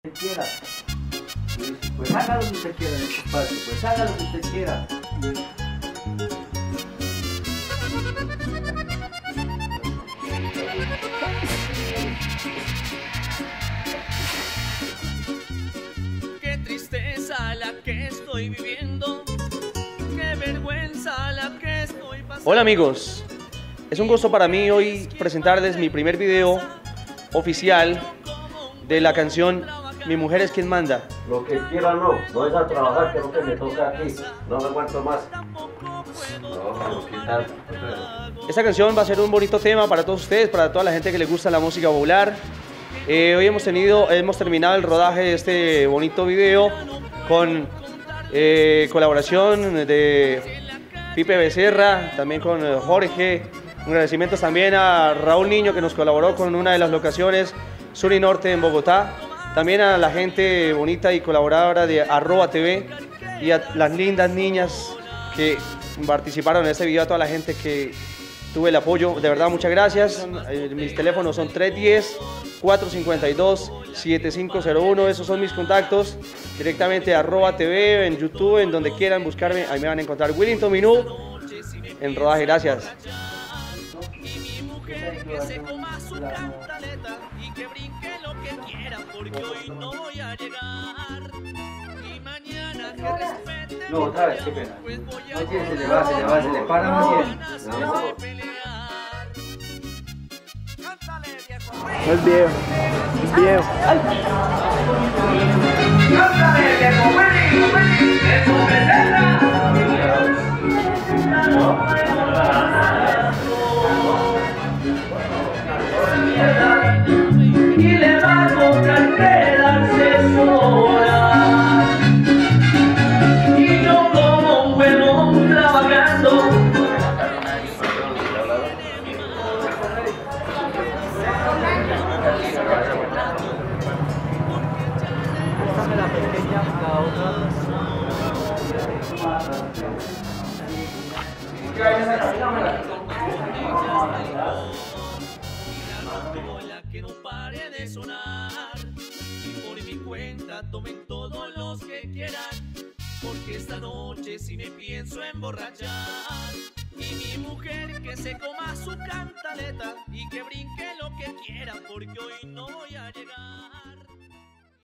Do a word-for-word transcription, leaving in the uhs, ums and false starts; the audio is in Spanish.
quiera, pues haga lo que usted quiera en este espacio, pues haga lo que usted quiera. Qué tristeza la que estoy viviendo, qué vergüenza la que estoy pasando. Hola amigos, es un gusto para mí hoy presentarles mi primer video oficial de la canción Mi mujer es quien manda. Lo que quiera no, no es a trabajar, que es lo que me toca aquí, no me aguanto más. No, ¿qué tal? Esta canción va a ser un bonito tema para todos ustedes, para toda la gente que le gusta la música popular. Eh, hoy hemos, tenido, hemos terminado el rodaje de este bonito video con eh, colaboración de Pipe Becerra, también con Jorge. Agradecimientos también a Raúl Niño, que nos colaboró con una de las locaciones, Sur y Norte en Bogotá. También a la gente bonita y colaboradora de Arroba T V y a las lindas niñas que participaron en este video, a toda la gente que tuve el apoyo. De verdad, muchas gracias. Mis teléfonos son tres uno cero, cuatro cinco dos, siete cinco cero uno. Esos son mis contactos. Directamente a Arroba T V, en YouTube, en donde quieran buscarme, ahí me van a encontrar. Willington Minú en rodaje. Gracias. Que se coma su cantaleta y que brinque lo que quiera, porque hoy no voy a llegar. Y mañana que respete. No, otra vez, qué pena. Pues voy a Oye, se le va, se le va, se le para muy bien. de pelear. Cántale, viejo. No es viejo, es viejo. Cántale, viejo, Willy, Willy, de tu becerra. Y le va a tocar quedarse sola. Y yo como un huevón trabajando. Préstame la pequeña, la otra. La que no pare de sonar. Y por mi cuenta tomen todos los que quieran, porque esta noche sí me pienso emborrachar. Y mi mujer que se coma su cantaleta y que brinque lo que quiera, porque hoy no voy a llegar.